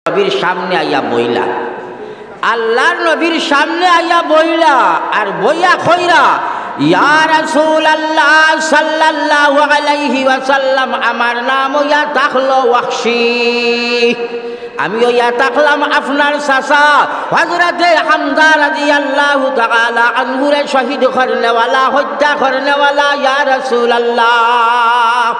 নবীর সামনে আইয়া বইলা, আল্লাহর নবীর সামনে আইয়া বইলা আর বইয়া কইরা, ইয়া রাসূলুল্লাহ সাল্লাল্লাহু আলাইহি ওয়াসাল্লাম, আমার নাম ইয়া তাখলো ওয়াহশী, আমি ইয়া তাকলাম আপনার চাচা হযরতে হামজা রাদিয়াল্লাহু তাআলা আনহুরে শহীদ করনেওয়ালা, হত্যা করনেওয়ালা ইয়া রাসূলুল্লাহ।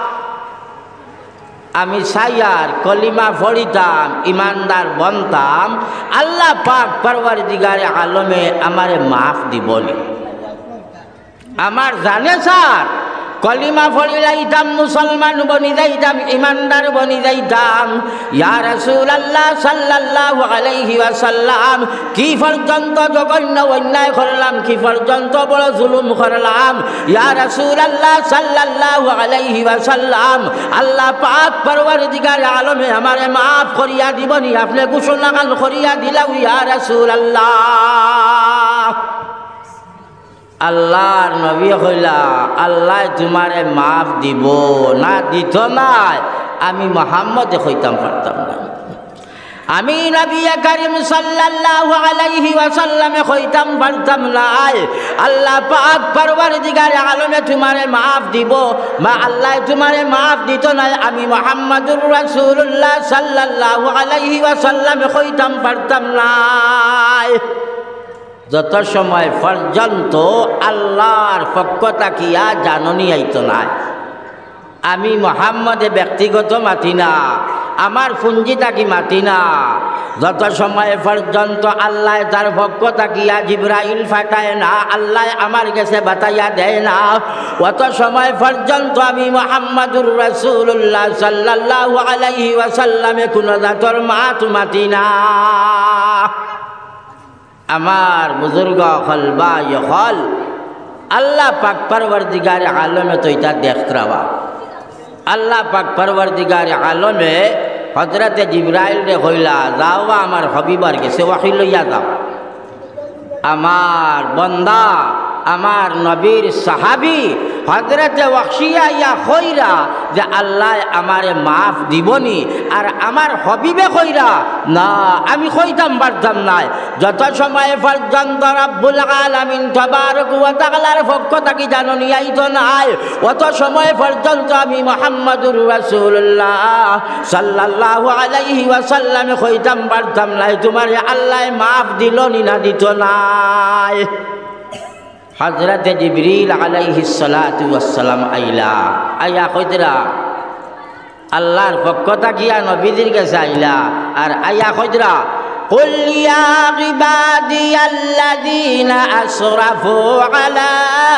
আমি সাইয়ার কলিমা পড়িতাম, ইমানদার বনতাম, আল্লাহ পাক পরওয়ারদিগারে আলমে আমারে মাফ দিবনি। আমার জানে স্যার, কলিমা পড়িলাইতাম, মুসলমান বনি যাইতাম, ইমানদার বনি যাইতাম। ইয়া রাসূলুল্লাহ সাল্লাল্লাহু আলাইহি ওয়াসাল্লাম, কি পর্যন্ত জঘন্য অন্যায় করলাম, কি পর্যন্ত বড় জুলুম করলাম। ইয়া রাসূলুল্লাহ সাল্লাল্লাহু আলাইহি ওয়াসাল্লাম, আল্লাহ পাক পরওয়ারদিগার আলমে আমারে মাফ করিয়া দিবনি, আপনি ঘোষণা করিয়া দিলাও ইয়া রাসূলুল্লাহ। আল্লাহর নবী কইলা, আল্লাহ তোমারে মাফ দিব না, দিত নাই, আমি মুহাম্মদ কইতাম পারতাম না, আমি নবী করিম সাল্লাল্লাহু আলাইহি ওয়াসাল্লামে কইতাম পারতাম না। আল্লাহ পাক পরওয়ারদিগার আলমে তোমারে মাফ দিব, মা আল্লাহ তোমারে মাফ দিত না, আমি মুহাম্মাদুর রাসূলুল্লাহ সাল্লাল্লাহু আলাইহি ওয়াসাল্লামে কইতাম পারতাম না। যত সময় পর্যন্ত আল্লাহর পক্ষ তাকিয়া জাননি আইত না, আমি মুহাম্মদে ব্যক্তিগত মাতি না, আমার পুঞ্জি তাকি মাতি না, যত সময় পর্যন্ত আল্লাহ তার পক্ষ তাকিয়া জিবরাইল ফাটায় না, আল্লাহ আমার কাছে বাতাইয়া দেয় না, অত সময় পর্যন্ত আমি মুহাম্মাদুর রাসূলুল্লাহ সাল্লাল্লাহু আলাইহি ওয়াসাল্লামে কোন জাতর মাত মাতি না। আমার বুজুর্গ হল বা হল আল্লাহ পাক পরওয়ারদিগার আলমে তো এটা দেখতরাবা, আল্লাহ পাক পরওয়ারদিগার আলমে হযরতে জিবরাইল রে কইলা, যাও আমার হবিবার কাছে ওয়াহি লইয়া যাও, আমার বন্দা, আমার নবীর সাহাবী হযরতে ওয়াহশিয়া ইয়া কইরা যে আল্লাহ আমারে মাফ দিবনি, আর আমার হবিবে কইরা না, আমি কইতাম পারতাম না। যত সময় পর্যন্ত রব্বুল আলামিন তাবারক ওয়া তাআলার পক্ষ থেকে জাননি আইতো নাই, অত সময় পর্যন্ত আমি মুহাম্মাদুর রাসূলুল্লাহ সাল্লাল্লাহু আলাইহি ওয়াসাল্লাম কইতাম পারতাম না তোমারে আল্লাহ মাফ দিলনি না দিত নাই। হযরতে জিবরিল আলাইহিস সালাতু ওয়াস সালাম আইলা, আইয়া কইতরা আল্লাহর পক্ষ থাকিয়া নবীদের কাছে আইলা, আর আইয়া কইতরা, قل يا عبادي الذين أسرفوا على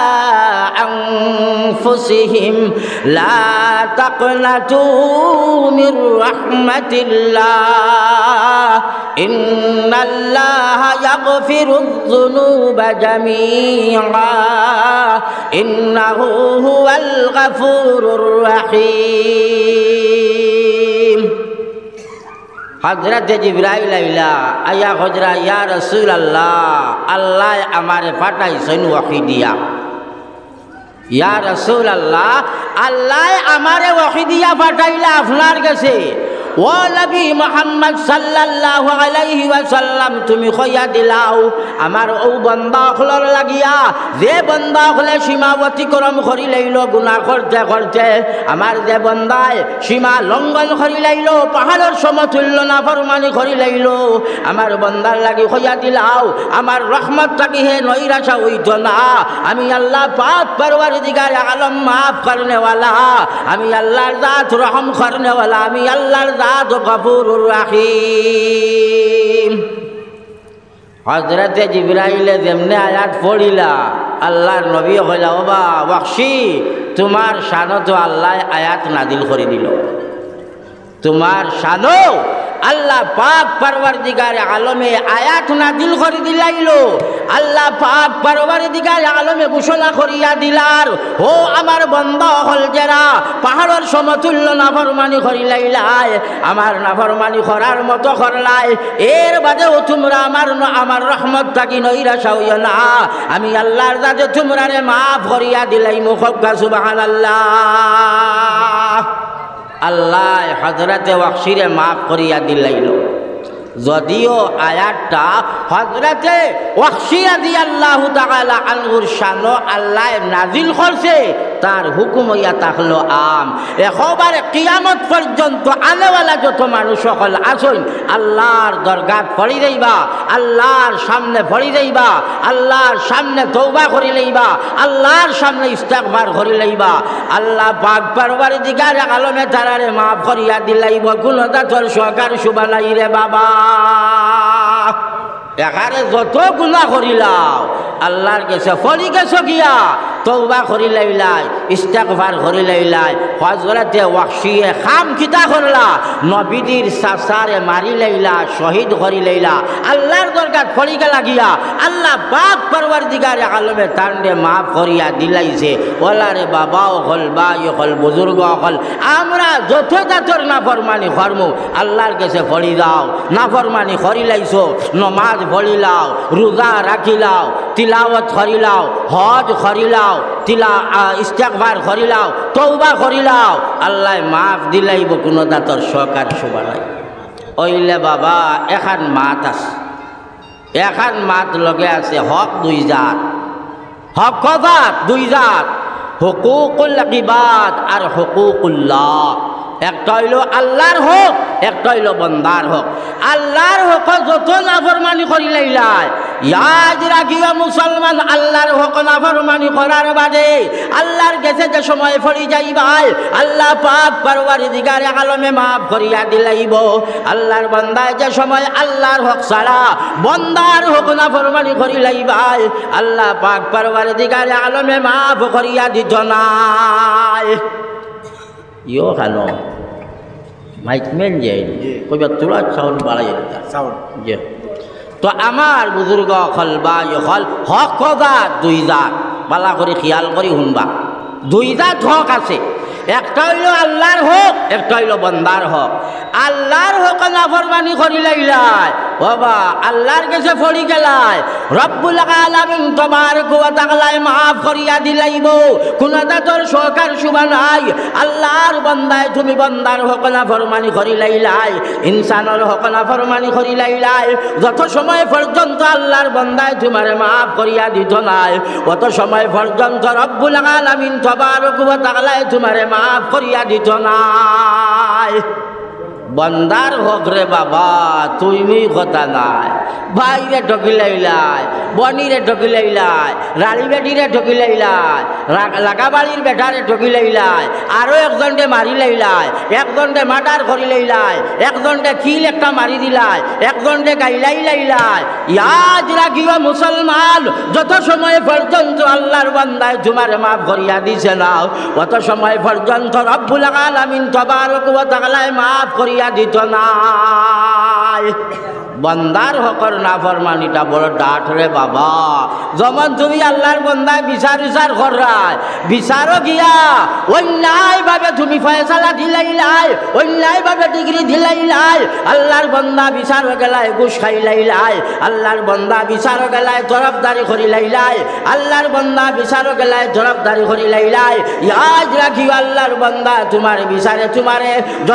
أنفسهم لا تقنطوا من رحمة الله إن الله يغفر الذنوب جميعا إنه هو الغفور الرحيم। হযরতে জিবরাইল আইলা, আয়া হযরা, ইয়া রাসূলুল্লাহ, আল্লাহ আমারে পাঠাইছেন ওয়াহি দিয়া। ইয়া রাসূলুল্লাহ, আল্লাহ আমারে ওয়াহি দিয়া পাঠাইলা আপনার কাছে। ও নবী মুহাম্মদ সাল্লাল্লাহু আলাইহি ওয়াসাল্লাম, তুমি কইয়া দিলাও আমার ও বান্দা হলর লাগিয়া, যে বান্দা হলে সীমা অতিক্রম করি লাইল গুনাহ করতে করতে, আমার যে বান্দায় সীমা লঙ্ঘন করি লাইল, পাহাড়ের সমতুল্য নাফরমানি করি লাইল, আমার বান্দার লাগি কইয়া দিলাও আমার রহমত থাকি হে নৈরাশা হইত না, আমি আল্লাহ পাক পরওয়ারদিগার আলম মাফ করনেওয়ালা, আমি আল্লাহর জাত রহম করনেওয়ালা, আমি আল্লাহর জাত গফুরুর রহিম। হযরতে জিবরাইলে যেমনে আয়াত পড়িলা, আল্লাহর নবী কইলা, ও বা ওয়াহশী, তোমার শানত আল্লাহ আয়াত নাজিল করে দিল, তোমার শানো আল্লাহ পাক পরওয়ারদিগার আলমে আয়াত নাজিল করে দিলাইলো। আল্লাহ পাক পরওয়ারদিগার আলমে ঘোষণা করিয়া দিলার, ও আমার বান্দা হল যারা পাহাড়ের সমতুল্য নাফরমানি করিলাইলাই, আমার নাফরমানি করার মতো করলাই, এর বাদেও তোমরা আমার রহমত থাকি নৈরাশা হইও না, আমি আল্লাহর জাতে তোমরারে মাফ করিয়া দিলাই। মুখা সুবহানাল্লাহ। আল্লাহ হযরতে ওয়াহশীরে মাফ করিয়া দিলাইল। যদিও আয়াতটা হযরতে ওয়াহশী রাদিয়াল্লাহু তাআলা আনহুর শানো আল্লাহ নাজিল করছে, তার হুকুম হইয়া থাকলো আম। একেবারে কিয়ামত পর্যন্ত আনেওয়ালা যত মানুষ সকল আসুন আল্লাহর দরগাত ফড়ি যাইবা, আল্লাহর সামনে ফড়ি যাইবা, আল্লাহর সামনে তওবা করি লইবা, আল্লাহর সামনে ইস্তিগফার করি লইবা। আল্লাহ পাক পরওয়ারদিগার আলমে তারারে মাফ করিয়া দিলাইব, গুনাহটা তোর সরকার সুবানাই রে বাবা। এখানে যত গুনাহ করিলাও আল্লাহর কাছে ফরি গেছ গিয়া তওবা করি লাইলাই, ইস্তিগফার করি লাইলাই। হযরতে ওয়াহশীয়ে খাম কিতা করলা, নবীদের চাচারে মারি লাইলা, শহীদ করি লাইলা, আল্লাহর দরগাত ফরি গেলা গিয়া আল্লাহ পাক পরওয়ারদিগারে আলমে তান্ডে মাফ করিয়া দিলাইছে। ওলারে বাবা হল ভাই হল বুজুর্গ হল, আমরা যত জাতর নাফরমানি করমু আল্লাহর কাছে ফরি যাও। নাফরমানি করি লাইছো, নমাজ পড়িলাও, রোজা রাখিলাও, তিলাওয়াত করিলাও, হজ করিলাও, ইস্তিগফার করিলাও, তওবা করিলাও, আল্লাহ মাফ দিলাইব, কোনো দাতর সরকার শোভা নাই। ওইলে বাবা এখান মাত আছে, এখান মাত লগে আছে হক দুই জাত। হক কজাত দুই জাত, হুকুকুল ইবাদ আর হুকুকুল্লাহ। একটা হইল আল্লাহর হক, একটা হইল বন্দার হক। আল্লাহর হক যত নাফরমানি করি লাইলাই, ইয়াদ রাখিও মুসলমান, আল্লাহর হক নাফরমানি করার বাদে আল্লাহর কাছে যে সময় ফরি যাইবাই আল্লাহ পাক পরওয়ারদিগারে আলমে মাফ করিয়া দিলাইব। আল্লাহর বান্দায় যে সময় আল্লাহর হক ছাড়া বন্দার হক নাফরমানি করি লাইবাই আল্লাহ পাক পরওয়ারদিগারে আলমে মাফ করিয়া দিত নাই। ইয়ো খানো মাইকমেন যে কইবা তোরা চাউল বাড়াই চাউল যে তো আমার বুজুর্গ হল বা হল হক কজাত দুই জাত, বালা করে খেয়াল করি শুনবা। দুই জাত হক আছে, একটা হইল আল্লাহর হক, একটা হইল বন্দার হক। আল্লাহর হক নাফরমানি করি লাইলাই বাবা আল্লাহর কাছে ফড়ি গেলাই, রব্বুল আলামিন তাবারক ওয়া তাআলা মাফ করিয়া দিলাইব, কোন দাতর সরকার শুভা নাই। আল্লাহর বান্দায় তুমি বন্দার হক নাফরমানি করি লাইলাই, ইনসানের হক নাফরমানি করি লাইলাই, যত সময় পর্যন্ত আল্লাহর বান্দায় তোমারে মাফ করিয়া দিত নাই অত সময় পর্যন্ত রব্বুল আলামিন তাবারক ওয়া তাআলা তোমারে মাফ করিয়া দিত নাই। বন্দার হক রে বাবা তুমি কথা নাই, ভাইরে ঠকিলাইলাই, বনিরে ঠকিলাইলাই, রানী বেটিরে ঠকিলাইলাই, লাগাবাড়ির বেটারে ঠকিলাইলাই, আরো একজনকে মারি লাইলাই, একজনকে মার্ডার করি লাইলাই, একজনকে কিল একটা মারি দিলাই, একজনকে গাইলাই লাইলাই। ইয়াদ রাখিও মুসলমান, যত সময় পর্যন্ত আল্লাহর বান্দায় তোমারে মাফ করিয়া দিছে না অত সময় পর্যন্ত রব্বুল আলামিন তাবারক ওয়া তাআলা মাফ করিয়া দিত নাই। বন্দার হকর নাফরমানিটা বড় ডাঠ রে বাবা। যেমন তুমি আল্লাহর বন্দায় বিচার বিচার করায়, বিচারও গিয়া অন্যায় ভাবে তুমি ফয়সালা দিলাইলাই, অন্যায় ভাবে ডিগ্রি দিলাইলাই, আল্লাহর বন্দা বিচার গেলাই ঘুষ খাইলাইলাই, আল্লাহর বন্দা বিচার গেলাই তরফদারি করিলাইলাই, আল্লাহর বন্দা বিচার গেলাই তরফদারি করিলাইলাই। ইয়াদ রাখিও আল্লাহর বন্দা তোমার বিচারে তোমারে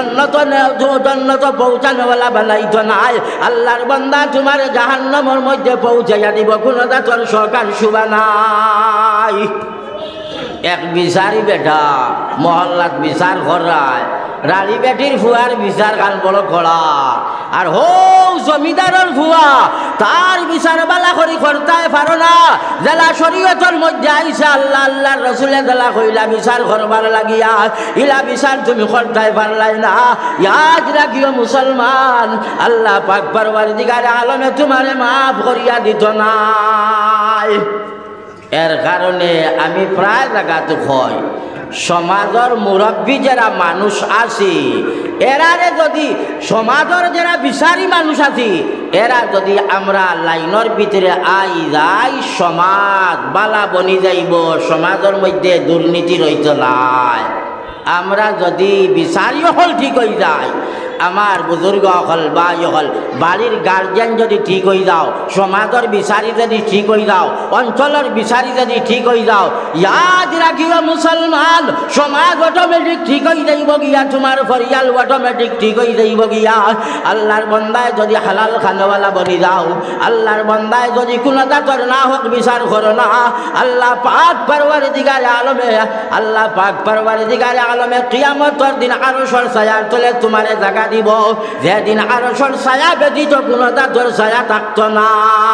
জন্নত পৌঁছানোওয়ালা বানাইতো নাই। আল্লাহর বান্দা তোমার জাহান্নামের মধ্যে পৌঁছাইয়া দিব, কোন দাতর সরকার শুভা নাই। এক বিচারি বেটা মহল্লাত বিচার করায়, রানী বেটির ফুয়ার বিচার গান বড় করা, আর হো জমিদারের ফুয়া তার বিচার বালা করি করতে পারো না। জেলা শরীয়তের মধ্যে আইসা আল্লাহ আল্লাহর রসুলে জেলা কইলা বিচার করবার লাগিয়া, ইলা বিচার তুমি করতে পারলাই না। ইয়াদ রাখিও মুসলমান, আল্লাহ পাক পরওয়ারদিগার আলমে তোমারে মাফ করিয়া দিত নাই। এর কারণে আমি প্রায় জায়গাতে হয় সমাজের মুরব্বী যারা মানুষ আছে এরারে যদি সমাজের যারা বিচারী মানুষ আছে এরা যদি আমরা লাইনের ভিতরে আই যাই সমাজ বালা বনি যাইব, সমাজের মধ্যে দুর্নীতি রইত নাই। আমরা যদি বিচারী হল ঠিক হয়ে যায়, আমার বুজুর্গ হল ভাই হল বাড়ির গার্জিয়ান যদি ঠিক হয়ে যাও, সমাজের বিচারি যদি ঠিক হয়ে যাও, অঞ্চলের বিচারি যদি ঠিক হয়ে যাও, ইয়াদ রাখিও মুসলমান, সমাজ অটোমেটিক ঠিক হয়ে যাইব গিয়া, তোমার পরিয়াল অটোমেটিক ঠিক হয়ে যাইব গিয়া। আল্লাহর বন্দায় যদি হালাল খানেওয়ালা বনি যাও, আল্লাহর বন্দায় যদি কোনো দাতর না হোক বিচার করো না, আল্লাহ পাক পরওয়ারদিগারে আলমে, আল্লাহ পাক পরওয়ারদিগারে আলমে কিয়ামতের দিন আরশের ছায়ার তলে তোমারে জায়গা দিব, যেদিন আরশের ছায়া ব্যতীত কোনো দাতর ছায়া থাকতো না।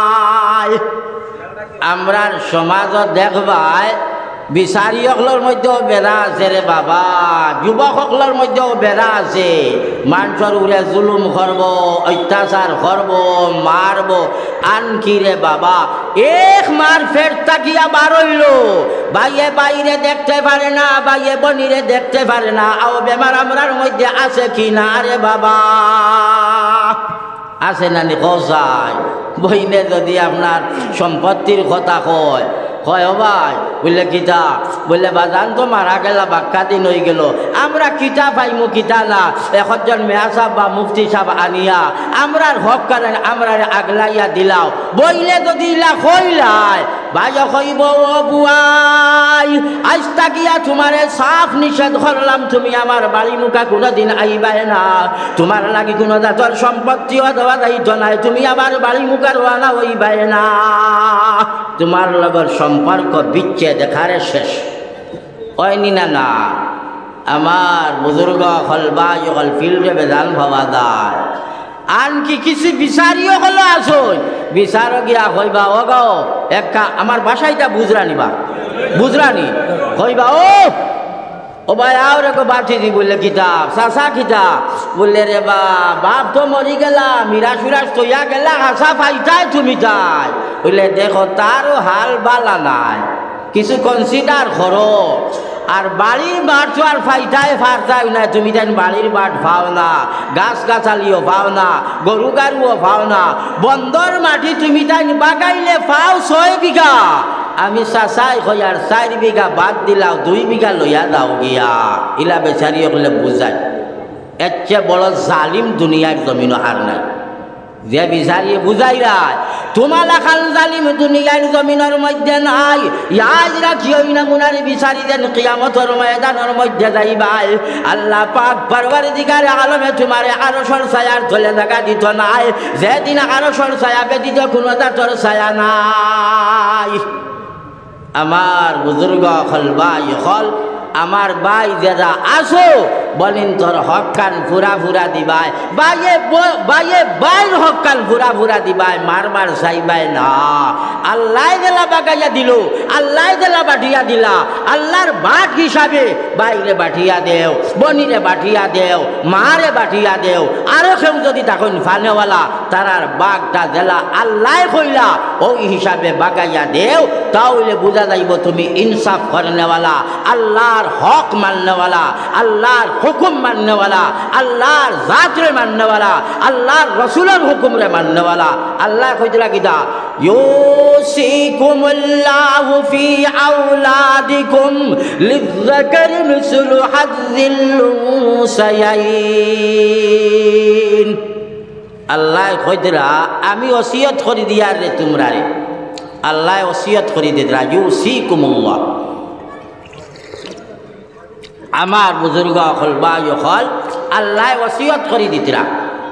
আমরার সমাজত দেখবাই বিচারী সকলের মধ্যেও বেড়া আছে রে বাবা, যুবক সকলের মধ্যেও বেড়া আছে। মানুষের উড়ে জুলুম করব, অত্যাচার করব, মারব, আনকি রে বাবা এক মার ফের তাকিয়া বার হইল, বাইয়ে বাইরে দেখতে পারে না, বাইয়ে বনিরে দেখতে পারে না। আও বেমার আমরার মধ্যে আছে কি না রে বাবা? আছে নানি কসাই বইনে যদি আপনার সম্পত্তির কথা কয়, কয় ও ভাই বললে কিতা, বললে বাজান তো মারা গেলা বাক্কা দিন হয়ে গেল, আমরা কিতা পাইমু কিতা না, একজন মেয়া সাহেব বা মুফতি সাহেব আনিয়া আমরার হক কারণ আমরা আগলাইয়া দিলাও, বইলে যদি ইলা কইলাই ভাই কইব ও বুয়াই আজ তাকিয়া তোমারে সাফ নিষেধ করলাম, তুমি আমার বাড়ি মুখা কোনোদিন আইবাই না, তোমার লাগি কোনো জাতর সম্পত্তিও দেওয়া দায়িত্ব নাই, তুমি আমার বাড়ি মুখা রওনা হইবাই না, তোমার লগর সম্পর্ক বিচ্ছেদ দেখারে শেষ হয়নি না। না আমার বুজুর্গ হল বা যখন ফিল্ডে বেদান ভাবা যায়, আনকি কিছু বিচারিও হলো আসুন, বিচারও গিয়া কইবা ও গো একটা আমার বাসাইটা বুজরানি বা বুজরানি কইবা ও ভাই আও রে বাটি দি বললে কিতাব চাষা কিতাব বললে রে বাপ তো মরি গেলা, মিরাজ ফিরাজ তৈয়া গেলা, হাসা পাইতাই তুমি তাই বললে দেখো তারও হাল বালা নাই, কিছু কনসিডার করো। আর বাড়ির বাট তো আর ফাইটাই ফারতাই না, তুমি তাই বাড়ির বাট পাও না, গাছ গাছালিও পাও না, গরু গারুও পাও না, বন্দর মাটি তুমি তাই বাগাইলে পাও 6 বিঘা, আমি চাচাই কই আর 4 বিঘা বাদ দিলাও 2 বিঘা লইয়া দাও গিয়া, ইলা বেচারি হলে বুঝাই। এর চেয়ে বড় জালিম দুনিয়ার জমিনও আর নাই, যে বিচারিয়ে বুঝাইরা তোমালা খান জালিম দুনিয়ার জমিনের মধ্যে নাই। ইয়াদ রাখিও না মুনার বিচারি দেন কিয়ামতের ময়দানের মধ্যে যাইবাই, আল্লাহ পাক পরওয়ারদিগার আলমে তোমারে আরশের ছায়ার তলে জায়গা দিত নাই, যেদিন আরশের ছায়া ব্যতীত কোনো জাতর ছায়া নাই। আমার বুজুর্গ হল ভাই হল, আমার ভাই যারা আসো বলেন তোর হক কান ফুরা ফুরা দিবাই, বাইয়ে বাইর হক কান ফুরা ফুরা দিবাই, মারবার চাইবাই না। আল্লাহ দেলা বাগাইয়া দিল, আল্লাহ দেলা বাঠিয়া দিলা, আল্লাহর বাট হিসাবে বাইরে বাঠিয়া দেও, বনিরে বাঠিয়া দেও, মারে বাঠিয়া দেও, আরো কেউ যদি তখন ফানেওয়ালা তারার বাঘটা দেলা আল্লাহ কইলা ওই হিসাবে বাগাইয়া দেও, তাহলে বুঝা যাইব তুমি ইনসাফ করনেওয়ালা, আল্লাহর হক মাননেওয়ালা, আল্লাহর হুকুম মাননেওয়ালা, আল্লাহর জাতরে মাননেওয়ালা, আল্লাহর রসুলের হুকুমরে মাননেওয়ালা। আল্লাহ কইতলা কিতা ইউসিকুমুল্লাহু ফি আওলাদিকুম লিযযাকারি মিসলু হাযযিল উনসায়াইন। আল্লাহ কইতলা আমি ওসিয়ত করি দিয়ার রে তোমরারে, আল্লাহ ওসিয়ত করি দিতরা ইউসিকুমুল্লাহ, আমার বুজুর্গ হল বা হল আল্লাহ ওসিয়ত করি দিতরা,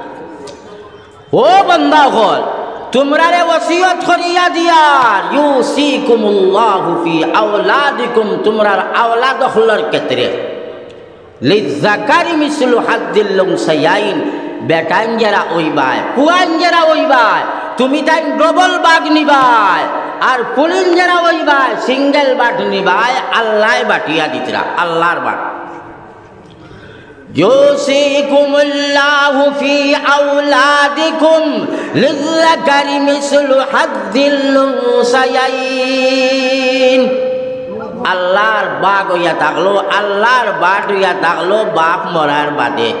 ও বান্দা হল তোমরারে ওসিয়ত করিয়া দিয়ার, ইউসিকুমুল্লাহু ফি আওলাদিকুম, তোমরার আওলাদ হলর ক্ষেত্রে লিযযাকারি মিসলু হাযযিল উনসায়াইন, বেটাইন যারা ওইবাই পুয়ান যারা ওইবাই তুমি তাই ডবল বাঘ নিবাই, আর পুলিন যারা ওইবাই সিঙ্গেল বাট নিবাই, আল্লাহ বাটিয়া দিতরা, আল্লাহর বাট। ইউসিকুমুল্লাহু ফি আওলাদিকুম লিযযাকারি মিসলু হাযযিল উনসায়াইন। আল্লাহর বাঘ হইয়া থাকলো, আল্লাহর বাট হইয়া থাকলো বাপ মরার বাদে,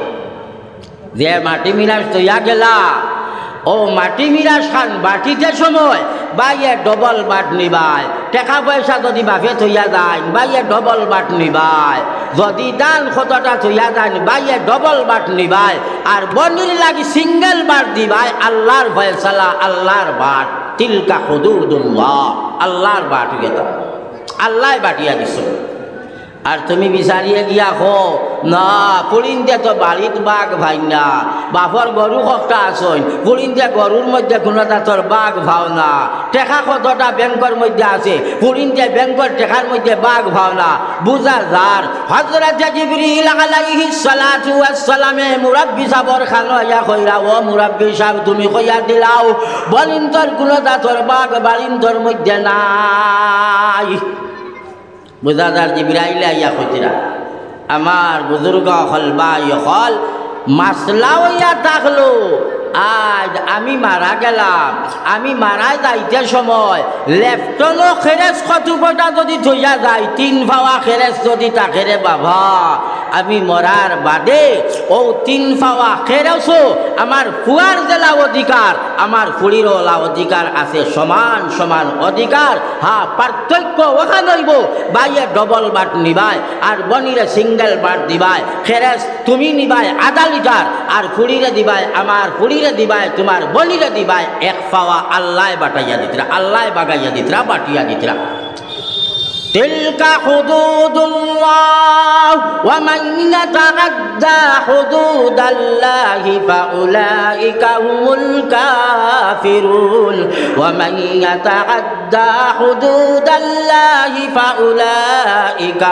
যে মাটি মিরাজ তৈয়া গেলা ও মাটি মিরাজ খান বাটিতে সময় বাইয়ে ডবল বাট নিবাই টাকা পয়সা যদি বাফে থইয়া যায় বাইয়ে ডবল বাট নিবাই যদি দান কতটা থইয়া যায় বাইয়ে ডবল বাট নিবাই আর বনির লাগি সিঙ্গেল বাট দিবাই আল্লাহর ফয়সালা আল্লাহর বাট তিলকা হুদুদুল্লাহ আল্লাহর বাট গেতা আল্লাহ বাটিয়া দিছ আর তুমি বিচারিয়ে গিয়া হো না পুরিন্দে তো বাড়িত বাঘ ভাই না বাপর গরু কটা আসন পুরিন্দে গরুর মধ্যে কোনো তোর বাঘ ভাও না টেকা কতটা ব্যাংকের মধ্যে আছে পুরিন্দে ব্যাংকের টেকার মধ্যে বাঘ ভাও না বুঝা যার হযরত জিবরিল আলাইহিস সালাতু ওয়াস সালামে মুরাব্বি সাবর খানো ইয়া কইরা ও মুরাব্বি সাহেব তুমি কইয়া দিলাও বলিন তোর কোনো তোর বাঘ বাড়ির তোর মধ্যে নাই বুঝাদার জিবরাইল আইয়া কইরা আমার বুজুর্গ হল ভাই হল মাসলা হইয়া থাকলো আজ আমি মারা গেলাম আমি মারা যাইতে সময় লেফটনো খেরেস কতটা যদি থইয়া যায় 3 ফাওয়া খেরেস যদি থাকে রে বাবা আমি মরার বাদে ও 3 ফাওয়া খেরেসও আমার ফুয়ার জেলা অধিকার আমার ফুলিরও অধিকার আছে সমান সমান অধিকার হ্যাঁ পার্থক্য ওখানে হইব বাইয়ে ডবল বাট নিবাই আর বনিরে সিঙ্গেল বাট দিবাই খেরেস তুমি নিবাই আধা লিটার আর ফুলিরে দিবাই আমার ফুলিরে দিবাই তোমার বনিরে দিবাই 1 ফাওয়া আল্লাহ বাটাইয়া দিতরা আল্লাহ বাগাইয়া দিতরা বাটিয়া দিতরা تلك حدود الله ومن يتعدى حدود الله فأولئك هم الكافرون ومن يتعدى حدود الله فأولئك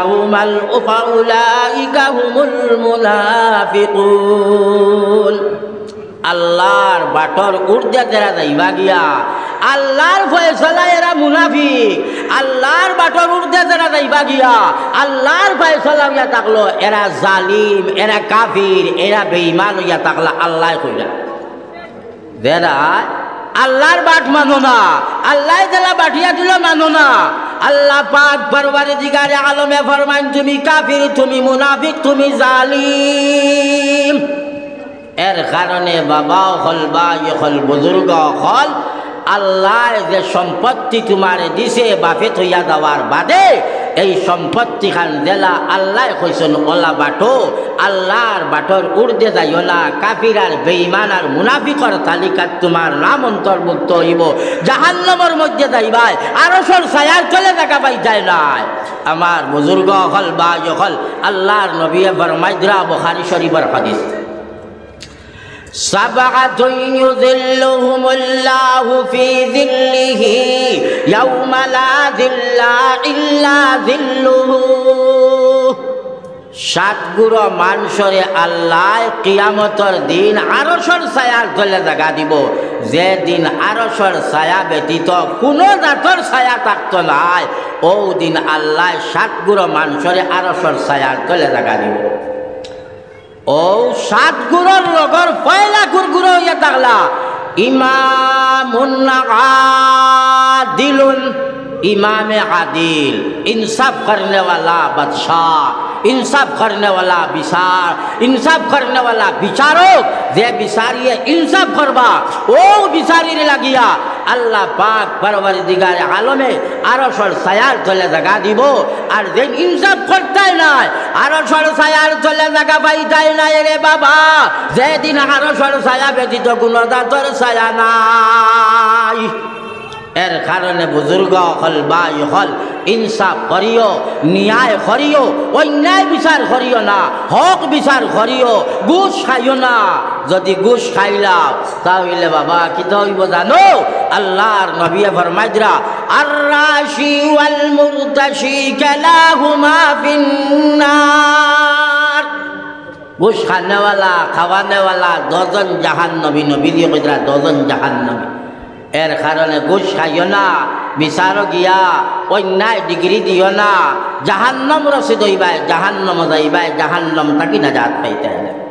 هم المنافقون আল্লাহর বাটর উর্দে যারা যাইবা গিয়া আল্লাহর ফয়সালা এরা মুনাফিক আল্লাহর বাটর উর্দে যারা যাইবা গিয়া আল্লাহর ফয়সালা হইয়া থাকলো এরা জালিম এরা কাফির এরা বেঈমান হইয়া থাকলা আল্লাহ কইরা যারা আল্লাহর বাট মানো না আল্লাহ যারা বাটিয়া দিল মানো না আল্লাহ পাক পরওয়ারদিগারে আলমে ফরমান তুমি কাফির তুমি মুনাফিক তুমি জালিম এর কারণে বাবা হল ভাই হল বুজুর্গ হল আল্লাহ যে সম্পত্তি তোমার দিছে বাফে থইয়া দেওয়ার বাদে এই সম্পত্তি খান জেলা আল্লাহ কইছেন ওলা বাটো আল্লাহর বাটর উর্দে যাইও না কাফির আর বেঈমান আর মুনাফিকর তালিকাত তোমার নাম অন্তর্ভুক্ত হইব জাহান্নামের মধ্যে যাইবাই আরশের ছায়ার চলে থাকা পাই যায় না আমার বুজুর্গ হল ভাই হল আল্লাহর নবী ফরমাইদরা বুখারী শরীফের হাদিস سبعة يظلهم الله في ظله يوم لا ظل إلا ظله সাতগুলো মানুষরে আল্লাহ কিয়ামতের দিন আরশের ছায়ার তলে জায়গা দিব যে দিন আরশের ছায়া ব্যতীত কোনো জাতর ছায়া থাকতো নাই ও দিন আল্লাহ সাতগুলো মানুষরে আরশের ছায়ার তলে জায়গা দিব ও 7 গুণের লগর পয়লা গুরগুরো হইয়া থাকলা ইমামুন আদিলুন ইমামে আদিল इंसाफ करने वाला बादशाह इंसाफ करने वाला विचार इंसाफ करने वाला विचारक जे विचारिए इंसाफ करबा ओ विचारी লাগিয়া আল্লাহ পাক পরওয়ারদিগারে আলমে আরশের ছায়ার তলে জায়গা দিব আর যে ইনসাফ করতেই নাই আরশের ছায়ার তলে জায়গা পাইতাই নাই রে বাবা যেদিন আরশের ছায়া ব্যতীত কোনো জাতর ছায়া নাই এর কারণে বুজুর্গ হল ভাই হল ইনসাফ করিও ন্যায় করিও অন্যায় বিচার করিও না হক বিচার করিও ঘুষ খাইও না যদি ঘুষ খাইলাও তাহলে বাবা কি হইব জানো আল্লাহর নবী ফরমাইদরা আর রাশি ওয়াল মুরতাশি কালাহুমা ফিন্নার ঘুষ খানেওয়ালা খাওয়ানেওয়ালা 10 জন জাহান্নামী নবী দিয়ে কইরা 10 জন জাহান্নামী এর কারণে ঘুষ খাইও না বিচারও গিয়া অন্যায় ডিগ্রি দিও না জাহান্নাম রসিদ হইবাই জাহান্নাম যাইবাই জাহান্নাম থাকি না জাত পাইতে